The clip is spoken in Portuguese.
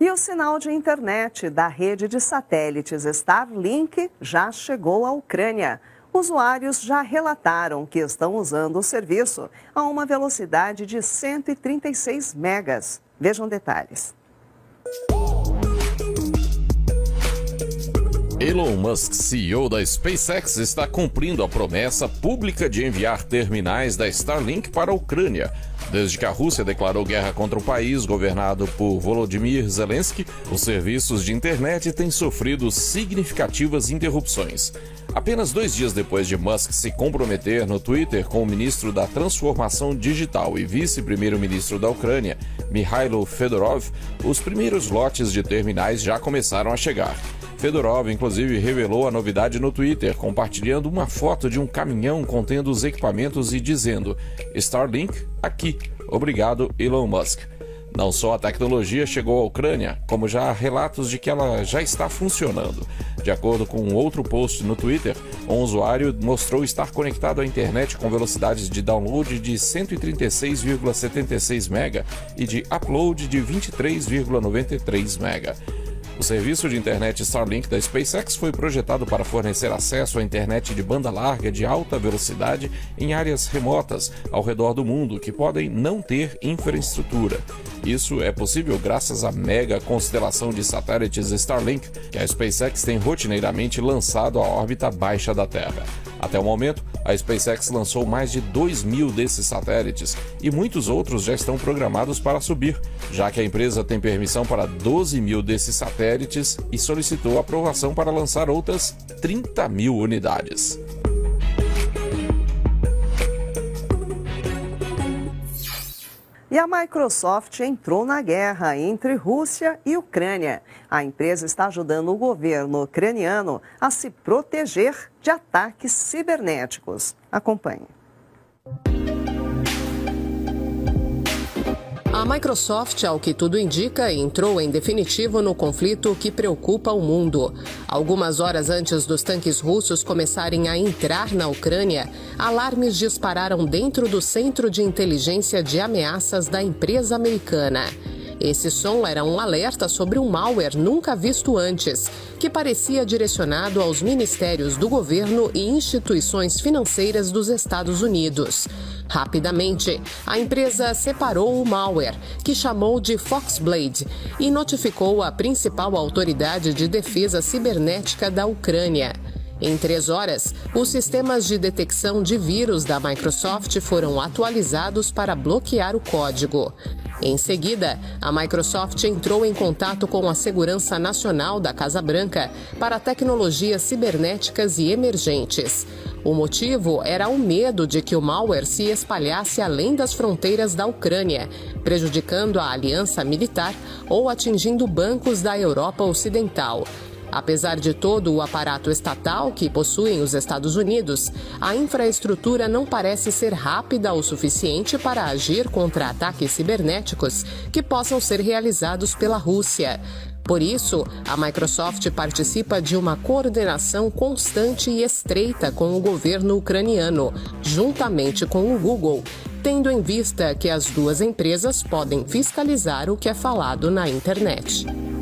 E o sinal de internet da rede de satélites Starlink já chegou à Ucrânia. Usuários já relataram que estão usando o serviço a uma velocidade de 136 megas. Vejam detalhes. Elon Musk, CEO da SpaceX, está cumprindo a promessa pública de enviar terminais da Starlink para a Ucrânia. Desde que a Rússia declarou guerra contra o país governado por Volodymyr Zelensky, os serviços de internet têm sofrido significativas interrupções. Apenas 2 dias depois de Musk se comprometer no Twitter com o ministro da Transformação Digital e vice-primeiro-ministro da Ucrânia, Mikhailo Fedorov, os primeiros lotes de terminais já começaram a chegar. Fedorov, inclusive, revelou a novidade no Twitter, compartilhando uma foto de um caminhão contendo os equipamentos e dizendo: Starlink, aqui. Obrigado, Elon Musk. Não só a tecnologia chegou à Ucrânia, como já há relatos de que ela já está funcionando. De acordo com um outro post no Twitter, um usuário mostrou estar conectado à internet com velocidades de download de 136,76 MB e de upload de 23,93 MB. O serviço de internet Starlink da SpaceX foi projetado para fornecer acesso à internet de banda larga de alta velocidade em áreas remotas ao redor do mundo que podem não ter infraestrutura. Isso é possível graças à mega constelação de satélites Starlink que a SpaceX tem rotineiramente lançado à órbita baixa da Terra. Até o momento, a SpaceX lançou mais de 2.000 desses satélites e muitos outros já estão programados para subir, já que a empresa tem permissão para 12.000 desses satélites e solicitou aprovação para lançar outras 30.000 unidades. E a Microsoft entrou na guerra entre Rússia e Ucrânia. A empresa está ajudando o governo ucraniano a se proteger de ataques cibernéticos. Acompanhe. A Microsoft, ao que tudo indica, entrou em definitivo no conflito que preocupa o mundo. Algumas horas antes dos tanques russos começarem a entrar na Ucrânia, alarmes dispararam dentro do Centro de Inteligência de Ameaças da empresa americana. Esse som era um alerta sobre um malware nunca visto antes, que parecia direcionado aos ministérios do governo e instituições financeiras dos Estados Unidos. Rapidamente, a empresa separou o malware, que chamou de Foxblade, e notificou a principal autoridade de defesa cibernética da Ucrânia. Em 3 horas, os sistemas de detecção de vírus da Microsoft foram atualizados para bloquear o código. Em seguida, a Microsoft entrou em contato com a Segurança Nacional da Casa Branca para tecnologias cibernéticas e emergentes. O motivo era o medo de que o malware se espalhasse além das fronteiras da Ucrânia, prejudicando a aliança militar ou atingindo bancos da Europa Ocidental. Apesar de todo o aparato estatal que possuem os Estados Unidos, a infraestrutura não parece ser rápida o suficiente para agir contra ataques cibernéticos que possam ser realizados pela Rússia. Por isso, a Microsoft participa de uma coordenação constante e estreita com o governo ucraniano, juntamente com o Google, tendo em vista que as duas empresas podem fiscalizar o que é falado na internet.